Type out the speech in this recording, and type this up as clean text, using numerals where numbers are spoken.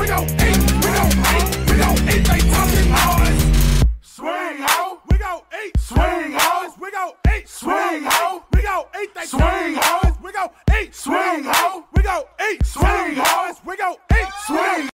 gon' eat, we gon' eat, we gon' eat, they talking noise. Swing ho, we gon' eat, swing ho, we gon' eat, swing ho, we gon' eat, they swing ho, we gon' eat, swing ho, we gon' eat, swing ho, we gon' eat, swing.